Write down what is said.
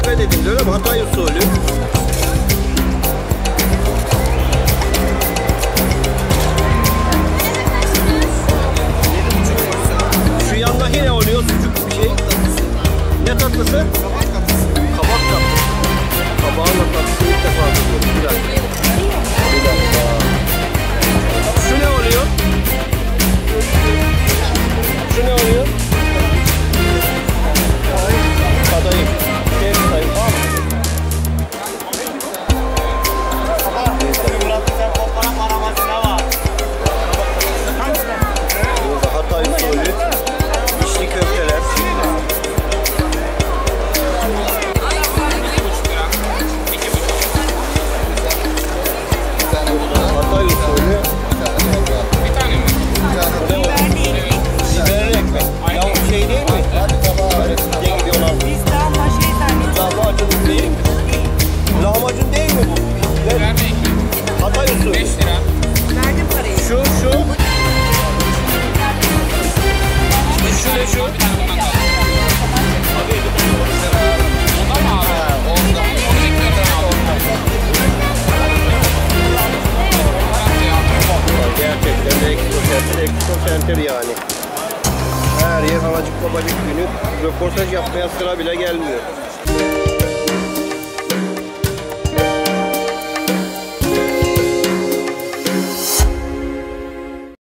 dikkat edin öyle mi? Hatay usulü. Şu yandaki ne oluyor? Sucuk bir şey. Ne tatlısı? Kabak tatlısı. Kabak tatlısı. Kabağın tatlısı ilk defa duyuyorum. Bir dakika. Bir dakika. Şu ne oluyor? Şu ne oluyor? Kadayıf. Kadayıf. Burada Hatay usulü içli köfteler. Hatay usulü. Bir tane mi? Biberli ekmek. Ya bu şey değil mi? Ne gidiyorlar? Biz Lahmacun değil mi? Lahmacun değil mi bu? Biberli ekmek. Hatay usulü. 5 lira. verdim parayı. Şu ne şu? Ondan mı abi? Ondan. Onu bekliyorum abi. Gerçekten de Expo Center yani. Her yer anacık babacık günü. Röportaj yapmaya sıra bile gelmiyor.